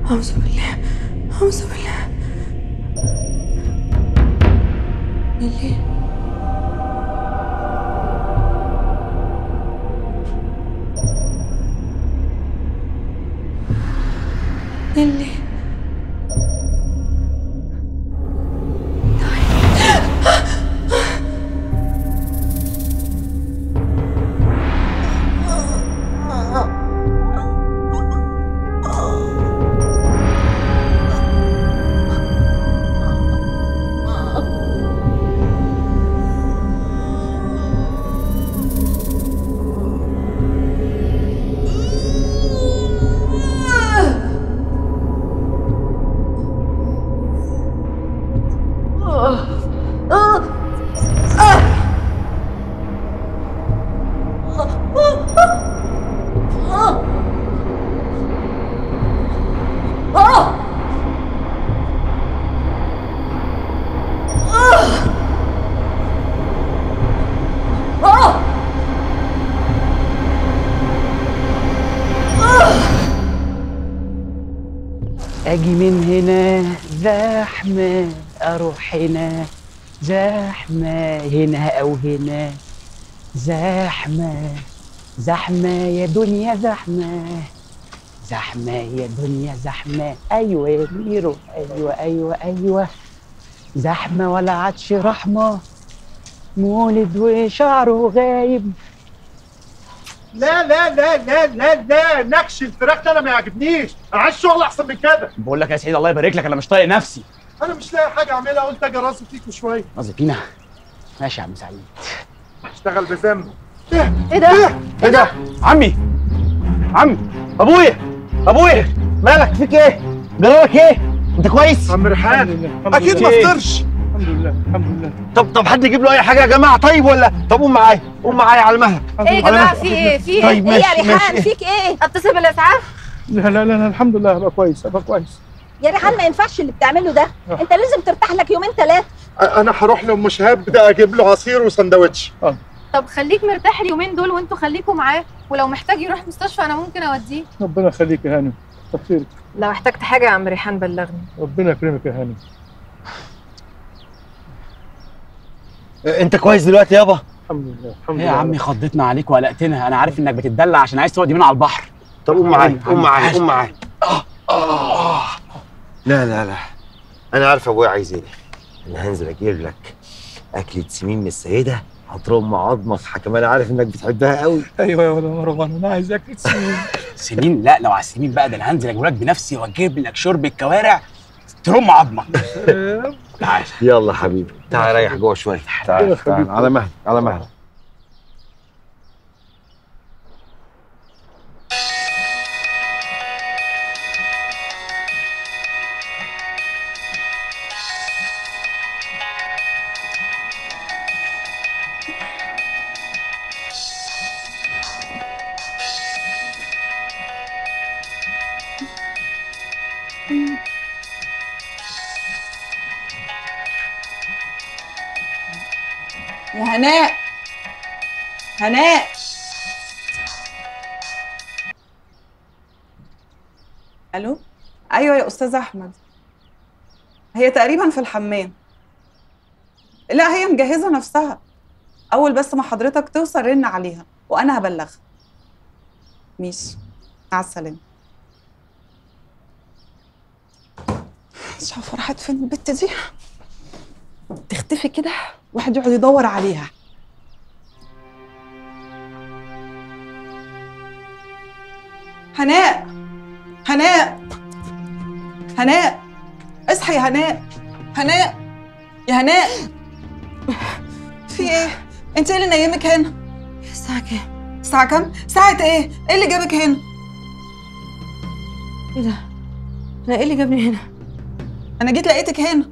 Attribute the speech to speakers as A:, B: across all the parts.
A: أعوذ بالله، أعوذ بالله. نيلي، نيلي،
B: اجي من هنا زحمه، اروح هنا زحمه، هنا او هنا زحمه، زحمه يا دنيا زحمه، زحمه يا دنيا زحمه. ايوه يا ميرو، ايوه ايوه ايوه، زحمه ولا عادش رحمه، مولد وشعره غايب.
C: لا لا لا لا لا لا، نكش الفراخ ده انا ما يعجبنيش، انا عايز شغل احسن من كده.
B: بقول لك يا سعيد الله يبارك لك، انا مش طايق نفسي.
C: انا مش لاقي حاجه اعملها، قلت اجي راسي فيكوا شويه.
B: قصدي فينا. ماشي يا عم سعيد.
C: اشتغل بذنب.
A: إيه ده؟
B: ايه ده؟ عمي، عمي، ابويا، ابويا، مالك؟ فيك ايه؟ جرالك ايه؟ انت كويس؟
C: عم ريحان اكيد ما فطرش.
D: الحمد لله الحمد لله.
B: طب حد يجيب له اي حاجه يا جماعه طيب ولا؟ طب قوم معايا، قوم معايا على المهل.
A: إيه يا جماعة، في إيه؟ في إيه؟
B: طيب
A: إيه يا
B: ماشي،
A: ريحان؟
B: ماشي.
A: فيك إيه؟ أتصل بالإسعاف؟
D: لا لا لا الحمد لله، هبقى كويس هبقى كويس.
E: يا ريحان ما ينفعش اللي بتعمله ده، انت لازم ترتاح لك يومين ثلاثه.
C: انا هروح لام شهاب ده اجيب له عصير وسندوتش.
F: طب خليك مرتاح اليومين دول وانتوا خليكوا معاه، ولو محتاج يروح مستشفى انا ممكن اوديه.
D: ربنا يخليك يا هانم، كتر خيرك.
F: لو احتجت حاجه يا عم ريحان بلغني.
D: ربنا يكرمك يا هانم.
B: انت كويس دلوقتي يابا؟
D: الحمد لله الحمد
B: ايه
D: لله.
B: يا عمي خضتنا عليك وقلقتنا، انا عارف انك بتتدلع عشان عايز تودي من على البحر.
G: طب قوم معايا، قوم معايا، قوم معايا. لا لا لا، انا عارف ابويا عايز ايه. انا هنزل اجيب لك اكله سمين من السيده هترم عظمك، كمان عارف انك بتحبها قوي.
D: ايوه يا ولد مروان، انا عايز اكل سمين.
B: سمين؟ لا، لو على السمين بقى ده انا هنزل اجيب لك بنفسي واجيب لك شرب الكوارع ترم عظمك. تعال
G: يلا حبيبي، تعال ريح جوه شويه. تعال تعال، على مهلك على مهلك.
A: يا هناء، هناء، الو. ايوه يا استاذ احمد، هي تقريبا في الحمام. لا هي مجهزه نفسها، اول بس ما حضرتك توصل رن عليها وانا هبلغها. ماشي، مع السلامه. مش عارفه راحت فين البت دي، تختفي كده واحد يقعد يدور عليها. هناء، هناء، هناء، اصحي يا هناء، هناء، يا هناء، في ايه؟ انت ايه اللي نايمك هنا؟
F: الساعه كام؟
A: الساعة كام؟ ساعة ايه؟ ايه اللي جابك هنا؟
F: ايه ده؟ انا ايه اللي جابني هنا؟
A: انا جيت لقيتك هنا.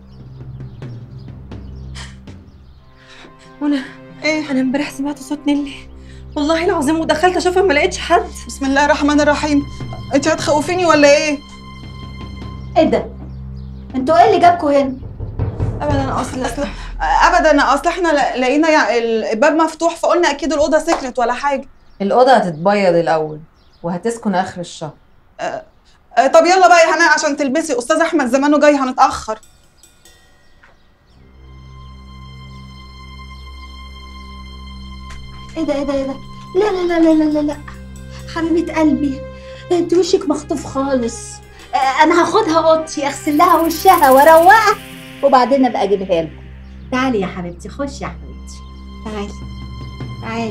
F: وانا
A: ايه؟
F: انا امبارح سمعت صوت نيلي والله العظيم، ودخلت اشوفها ما لقيتش حد.
A: بسم الله الرحمن الرحيم، انت هتخوفيني ولا ايه؟
E: ايه ده؟ انتوا ايه اللي جابكوا هنا؟
F: ابدا
A: اصل احنا لقينا الباب مفتوح فقلنا اكيد الاوضه سكرت ولا حاجه.
H: الأوضة هتتبيض الأول وهتسكن آخر الشهر.
A: طب يلا بقى يا هناء عشان تلبسي، استاذ احمد زمانه جاي هنتاخر.
E: ايه ده ايه ده ايه ده؟ لا لا لا لا لا لا حبيبه قلبي، انت وشك مخطوف خالص. انا هاخدها اوضتي اغسل لها وشها واروقها وبعدين ابقى اجيبها لكم. تعالي يا حبيبتي، خشي يا حبيبتي، تعالي تعالي.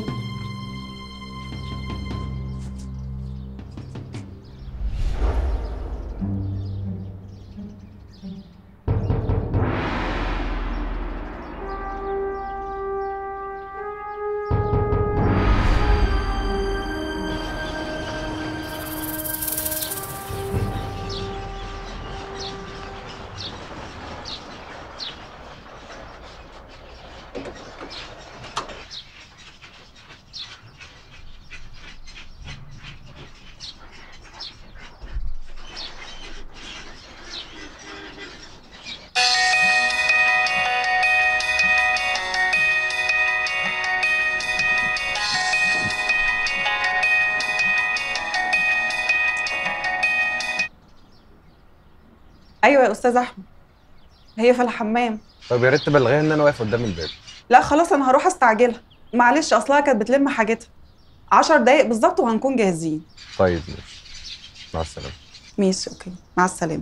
A: ايوه يا استاذ احمد، هي في الحمام.
H: طب يا ريت تبلغيها ان انا واقف قدام الباب.
A: لا خلاص انا هروح استعجلها، معلش اصلها كانت بتلم حاجتها. 10 دقايق بالظبط وهنكون جاهزين.
H: طيب ماشي، مع السلامه.
A: ماشي اوكي، مع السلامه.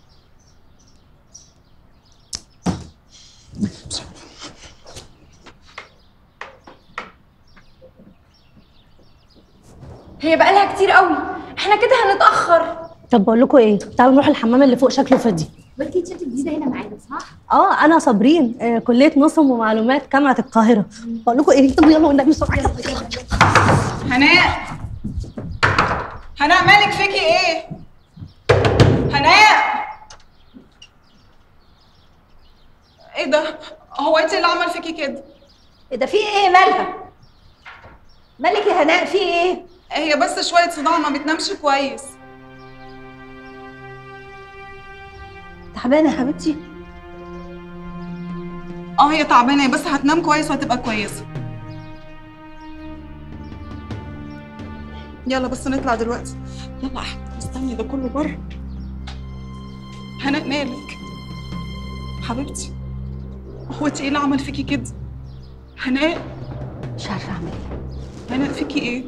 F: هي بقالها كتير قوي، احنا كده هنتاخر.
I: طب بقول لكم ايه، تعالوا نروح الحمام اللي فوق شكله فاضي.
E: وانتي انت جديده هنا معانا صح؟
I: انا صابرين، كليه نظم ومعلومات جامعه القاهره. بقول لكم ايه، طب يلا والنبي بسرعه.
A: هناء، هناء مالك فيكي ايه؟ هناء، ايه ده؟ هو انت اللي عمل فيكي كده؟
E: ايه ده، في ايه؟ مالها؟ مالك يا هناء، في ايه؟
A: هي بس شويه صداع، ما بتنامش كويس.
E: تعبانه يا حبيبتي؟
A: هي تعبانه بس هتنام كويس وهتبقى كويسه. يلا بس نطلع دلوقتي. يلا احمد، مستني ده كله بره. هناء مالك؟ حبيبتي، هو انت ايه اللي عمل فيكي كده؟ هناء
E: مش عارفه اعمل ايه.
A: هناء فيكي ايه؟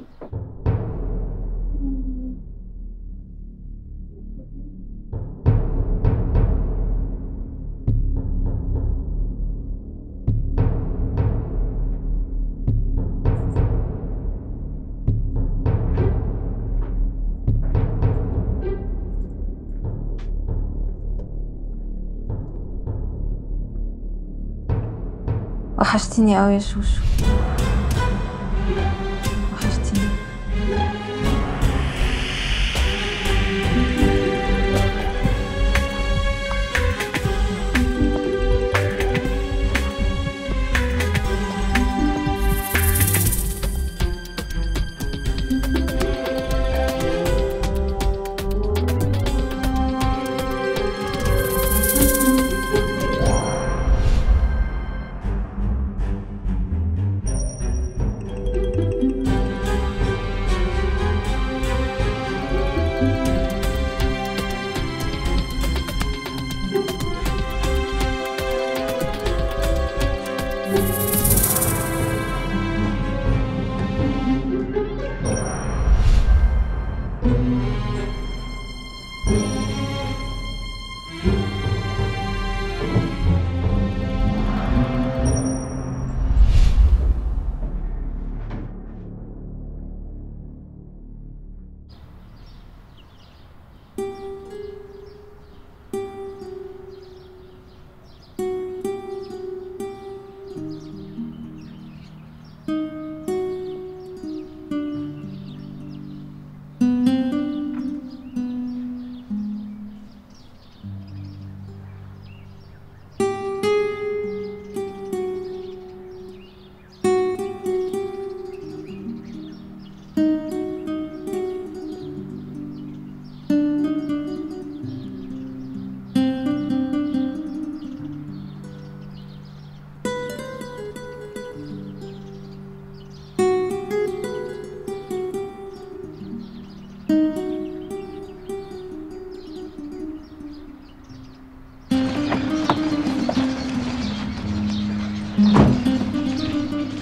F: وحشتيني قوي يا شوشو، وحشتيني.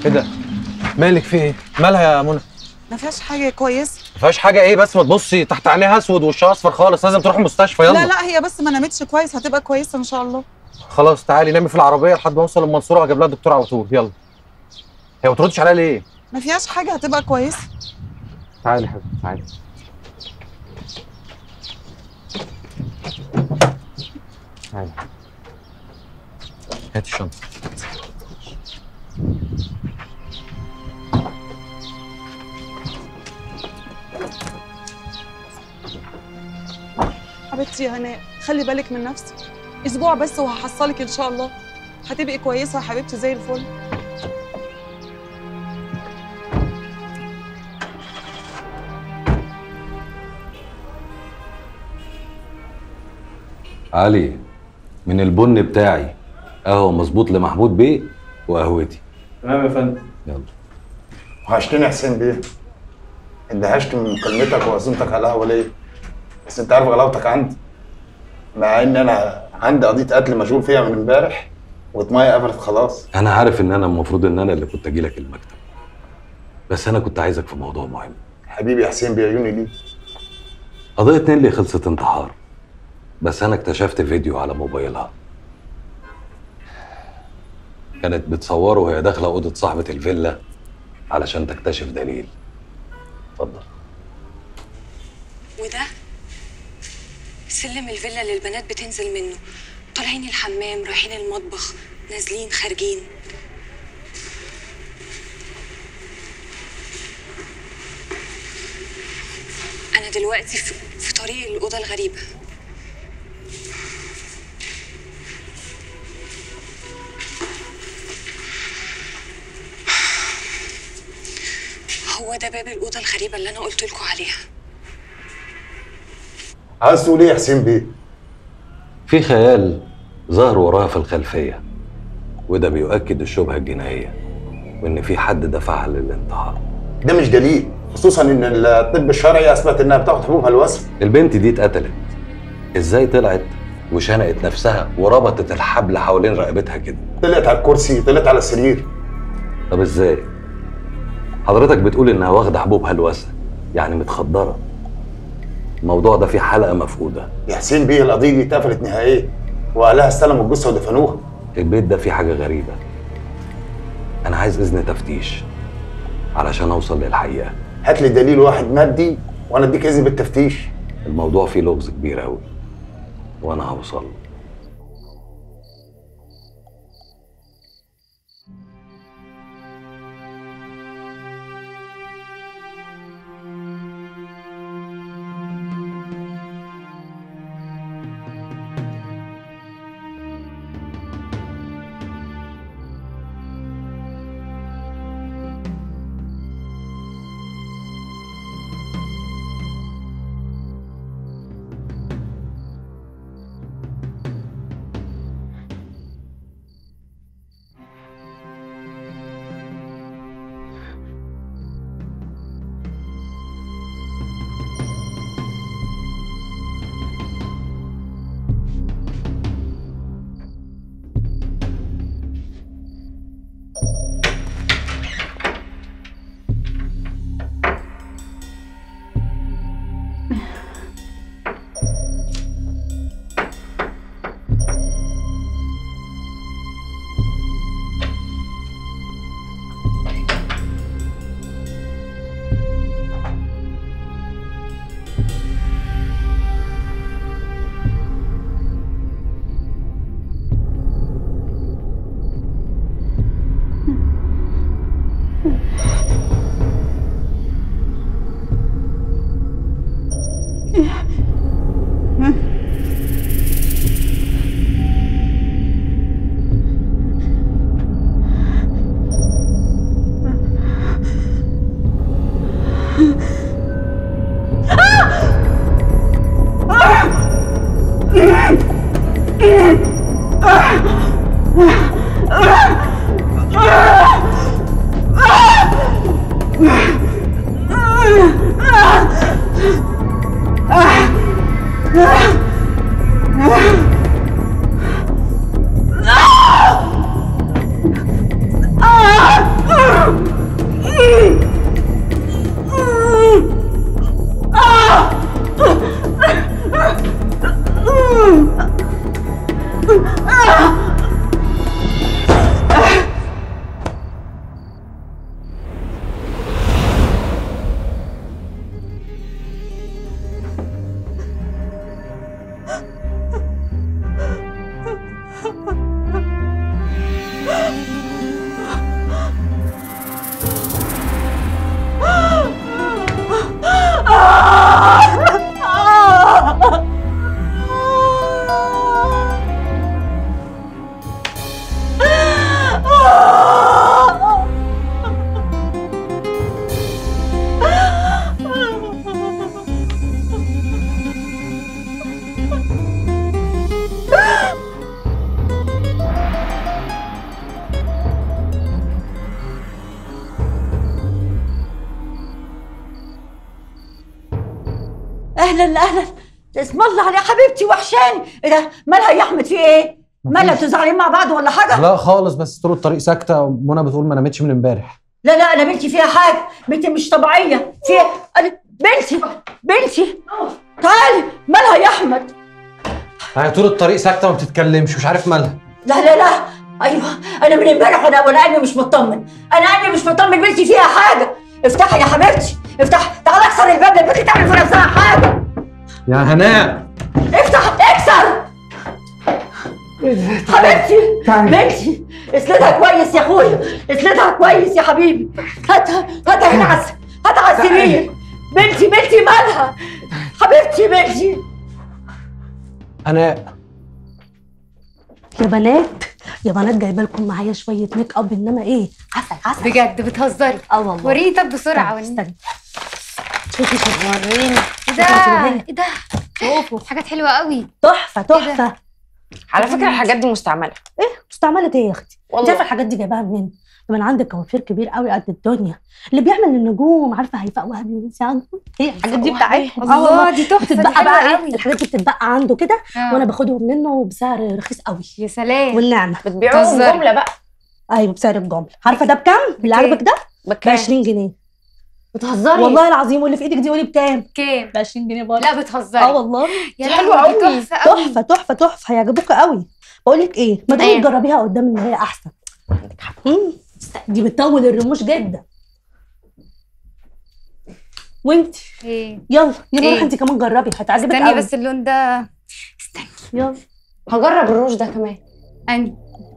H: ايه ده؟ مالك في ايه؟ مالها يا منى؟
A: ما فيهاش حاجه كويسه.
H: ما فيهاش حاجه ايه بس؟ ما تبصي تحت عينيها اسود وشها اصفر خالص، لازم تروح المستشفى. يلا.
A: لا لا هي بس ما نامتش كويس، هتبقى كويسه ان شاء الله.
H: خلاص تعالي نامي في العربيه لحد ما اوصل المنصوره واجيب لها الدكتور على طول. يلا. هي ما بتردش عليا ليه؟
A: ما فيهاش حاجه، هتبقى كويسه.
H: تعالي يا حبيبتي تعالي. تعالي. هاتي الشنطه.
A: حبيبتي يا هناء خلي بالك من نفسك، اسبوع بس وهحصلك ان شاء الله، هتبقي كويسه يا حبيبتي زي الفل.
J: علي، من البن بتاعي قهوه مظبوط لمحمود بيه وقهوتي.
D: تمام يا فندم.
J: يلا.
C: وحشتني يا حسين بيه. اندهشت من مكالمتك وعزومتك على القهوه ليه؟ بس انت عارف غلاوتك عندي، مع ان انا عندي قضيه قتل مشغول فيها من امبارح وطمايه قفلت خلاص.
J: انا عارف ان انا المفروض ان انا اللي كنت اجي لك المكتب، بس انا كنت عايزك في موضوع مهم.
C: حبيبي يا حسين بيه، عيوني ليه.
J: قضيه نيلي خلصت انتحار، بس انا اكتشفت فيديو على موبايلها كانت بتصوره وهي داخله اوضه صاحبه الفيلا علشان تكتشف دليل. اتفضل.
K: وده سلم الفيلا اللي البنات بتنزل منه، طالعين الحمام، رايحين المطبخ، نازلين، خارجين. انا دلوقتي في طريق الاوضه الغريبه. هو ده باب الأوضة الغريبة اللي أنا قلت لكم عليها.
C: عايز تقول إيه يا حسين بيه؟
J: في خيال ظهر وراها في الخلفية، وده بيؤكد الشبهة الجنائية وإن في حد دفعها للانتحار.
C: ده مش دليل، خصوصا إن الطب الشرعي أثبت إنها بتاخد حبوب هلوسة.
J: البنت دي اتقتلت، إزاي طلعت وشنقت نفسها وربطت الحبل حوالين رقبتها كده؟
C: طلعت على الكرسي، طلعت على السرير.
J: طب إزاي؟ حضرتك بتقول إنها واخدة حبوب هلوسة، يعني متخدرة. الموضوع ده فيه حلقة مفقودة.
C: يا حسين بيه القضية دي اتقفلت نهائيا، وأهلها استلموا الجثة ودفنوها.
J: البيت ده فيه حاجة غريبة. أنا عايز إذن تفتيش علشان أوصل للحقيقة.
C: هات لي دليل واحد مادي وأنا أديك إذن بالتفتيش.
J: الموضوع فيه لغز كبير أوي وأنا هوصل له.
E: اهلا اهلا. اسم الله عليك حبيبتي وحشاني. ايه ده مالها يا احمد في ايه؟ مالها انتوا زعلانين مع بعض ولا حاجه؟
H: لا خالص، بس طول الطريق ساكته ومنى بتقول ما نامتش من امبارح.
E: لا انا بنتي فيها حاجه، بنتي مش طبيعيه فيها. بنتي تعالي. مالها يا احمد؟
H: هي طول الطريق ساكته ما بتتكلمش، مش عارف مالها.
E: لا ايوه انا من امبارح وانا قلبي مش مطمن، بنتي فيها حاجه. افتحي يا حبيبتي افتحي، تعالى اكسر الباب، البنت تعمل في نفسها حاجه.
H: يا هناء
E: اكسر حبيبتي. بنتي اسندها كويس يا اخويا، اسندها كويس يا حبيبي. هاتها هنا على السرير. بنتي مالها حبيبتي؟ بنتي
H: هناء.
I: يا بنات جايبه لكم معايا شويه ميك اب، انما ايه عسل.
F: بجد بتهزري؟
I: والله.
F: وريني طب بسرعه.
I: استني
F: شوفي وريني. ايه ده شوفوا حاجات حلوه قوي.
I: تحفه.
K: على فكره الحاجات دي مستعمله.
I: ايه مستعمله ايه يا اختي؟ انت
K: والله.
I: عارفه الحاجات دي جايباها منين؟ من عندك كوافير كبير قوي قد الدنيا اللي بيعمل النجوم، عارفه هيفاء وهبي ونسي عنده. هي الحاجات دي بتاعتهم.
F: الله دي تحفه.
I: بتتبقى بقى ايه؟ الحاجات دي بتتبقى عنده كده وانا
F: آه.
I: باخدهم منه بسعر رخيص قوي.
F: يا سلام.
I: والنعمه
K: بتبيعوهم جمله بقى؟
I: ايوه بسعر الجمله. عارفه ده بكام؟ اللي عاجبك ده ب 20 جنيه.
F: بتهزري؟
I: والله العظيم. واللي في ايدك دي قولي بكام؟
F: كام؟
I: ب 20 جنيه برضه.
F: لا بتهزري.
I: والله
F: يا حلوه قوي.
I: تحفه هيعجبوك قوي. بقول لك ايه، ما تقولي تجربيها قدام ان هي احسن. دي بتطول الرموش جدا. وانت يلا روحي انت كمان جربي، هتعجبك قوي.
F: استني بس اللون ده. استني
I: يلا
K: هجرب الروج ده كمان.
F: اني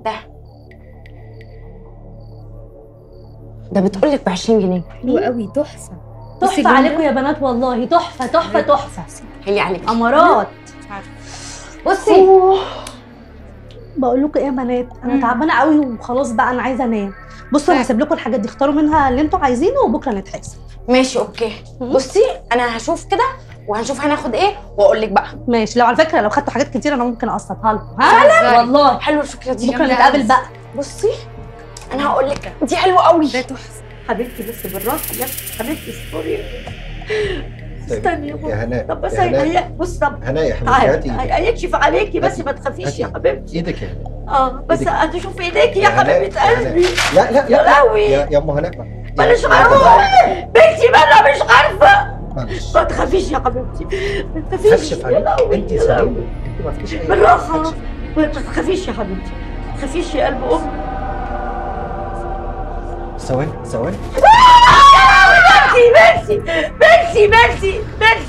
K: ده بتقولك ب 20 جنيه.
F: حلو قوي.
I: تحفه عليكم يا بنات والله. تحفه.
K: حلي عليك
I: امارات.
K: بصي
I: بقول لكم ايه يا بنات، انا تعبانه قوي وخلاص بقى انا عايزه انام. بصوا انا هسيب لكم الحاجات دي، اختاروا منها اللي انتوا عايزينه وبكره نتحاسب.
K: ماشي اوكي. بصي انا هشوف كده وهنشوف هناخد ايه واقول لك بقى.
I: ماشي. لو على فكره لو خدتوا حاجات كتير انا ممكن اقسطها لكم. فعلا والله
K: حلوه الفكره دي.
I: بكره نتقابل بقى.
K: بصي انا هقول لك دي حلوه قوي.
F: ده تحفه
E: حبيبتي بس بالراحه يا حبيبتي. اصبري استني
B: يا هناء.
E: طب بس بص طب
B: هناء يا حبيبتي هاتي
E: هيكشف عليكي بس ما تخافيش يا حبيبتي.
B: ايدك يا هناء.
E: بس هتشوف ايديكي يا حبيبه قلبي.
B: لا
E: يا لهوي
B: يا ام هناء
E: ماليش عارفه بنتي مالها مش عارفه. ما تخافيش يا حبيبتي ما تخافيش. يا لهوي
B: انت سليمه. انت ما فيش اي
E: بالراحه. ما تخافيش يا حبيبتي، ما تخافيش يا قلب امي.
B: ثواني
E: بنتي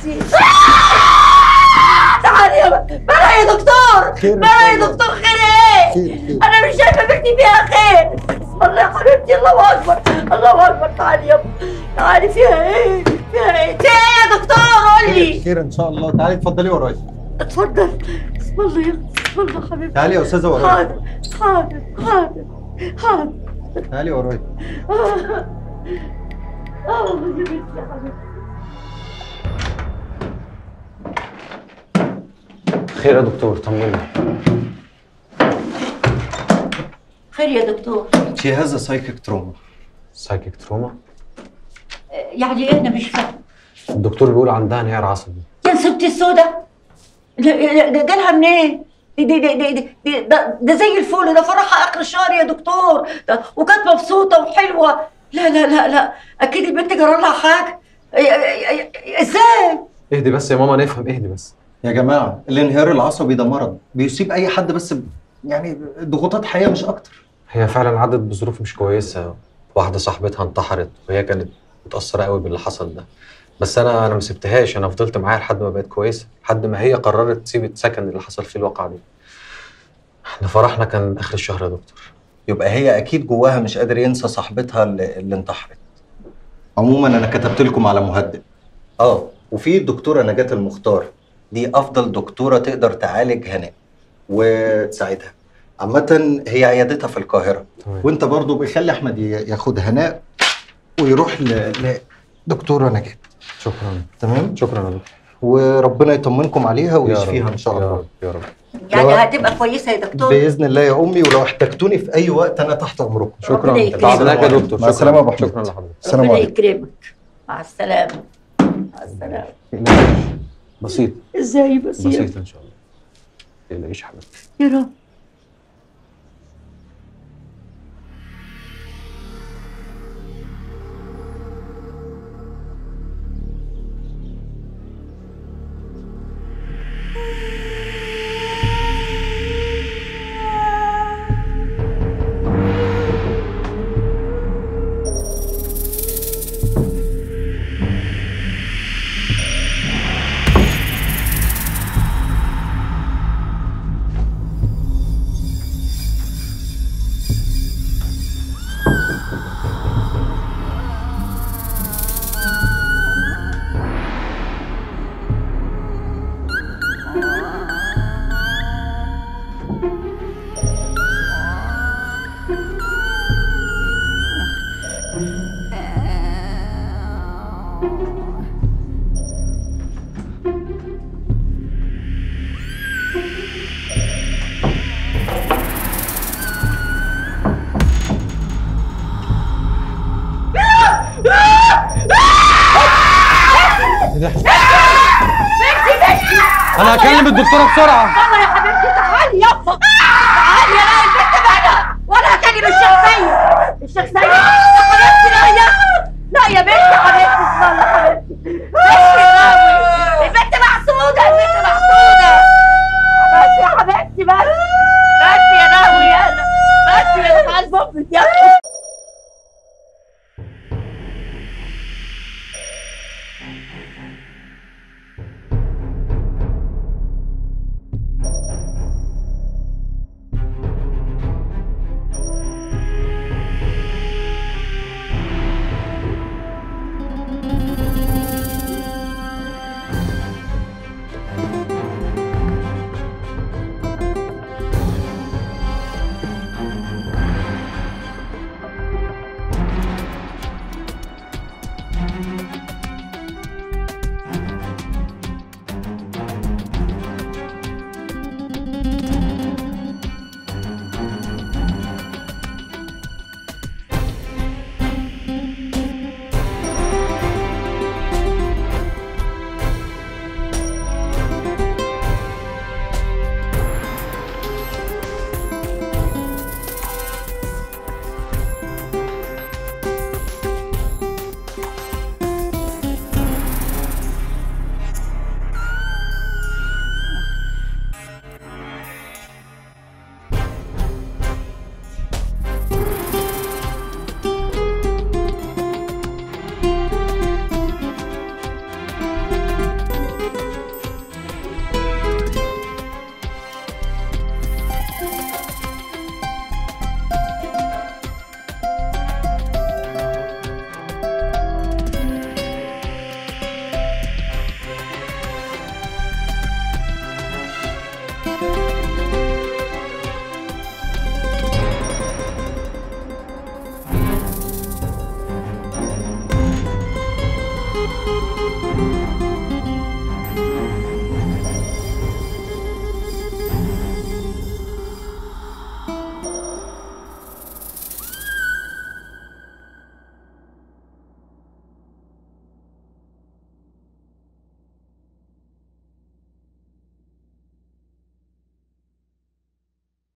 E: تعالي مالها يا دكتور؟ مالها يا دكتور؟ خير ايه؟ انا مش شايفه بنتي فيها خير. بسم الله يا حبيبتي. الله اكبر. تعالي يابا تعالي. فيها ايه يا دكتور؟ قولي.
B: خير ان شاء الله. تعالي اتفضلي ورايا.
E: اتفضل. بسم الله حبيبتي.
B: تعالي يا استاذه ورايا.
E: حاضر.
B: تعالي ورايا.
E: يا بنتي يا حبيبتي.
H: خير يا دكتور طمني.
E: خير يا دكتور.
B: She has a psychic trauma.
H: psychic trauma؟
E: يعني ايه؟ انا مش فاهم.
H: الدكتور بيقول عندها انهيار عصبي.
E: يا ستي السودا جالها منين؟ ده زي الفل، ده فرحها اخر الشهر يا دكتور، وكانت مبسوطه وحلوه. لا اكيد البنت جرى لها حاجه. ازاي؟
H: اهدي بس يا ماما نفهم. اهدي بس
B: يا جماعه الانهيار العصبي ده مرض بيصيب اي حد، بس يعني ضغوطات حياه مش اكتر.
H: هي فعلا عدت بظروف مش كويسه. واحده صاحبتها انتحرت وهي كانت متاثره قوي باللي حصل ده، بس انا ما سبتهاش. انا فضلت معاها لحد ما بقت كويسه، لحد ما هي قررت تسيب السكن اللي حصل فيه الواقعه دي. احنا فرحنا كان اخر الشهر يا دكتور.
B: يبقى هي اكيد جواها مش قادر ينسى صاحبتها اللي انتحرت. عموما انا كتبت لكم على مهدئ. وفي الدكتوره نجاة المختار، دي افضل دكتوره تقدر تعالج هناء وتساعدها. عامه هي عيادتها في القاهره. وانت برضو بيخلي احمد ياخد هناء ويروح لدكتوره نجاة.
H: شكرا.
B: تمام.
H: شكرا يا دكتور.
B: وربنا يطمنكم عليها ويشفيها ان شاء الله.
H: يا رب.
E: يعني هتبقى كويسه يا دكتور
B: باذن الله يا امي، ولو احتجتوني في اي وقت انا تحت امركم.
H: شكرا. تعبناك يا دكتور.
B: مع السلامه يا ابو حميد.
H: شكرا لحضرتك.
B: السلام
E: ربنا
B: عليكم.
E: يكرمك. مع السلامه.
H: بسيط.
E: ازاي بسيط؟
H: بسيط ان شاء الله. ما تقلقيش حبيبتي.
E: يا رب.
H: انا هكلم الدكتوره بسرعه.
E: يلا يا حبيبتي تعالي يلا تعالي يا لا البنت بعدها وانا هكلم الشخصيه يا حبيبتي. لا يا بنت حبيبتي، اسمعي يا حبيبتي.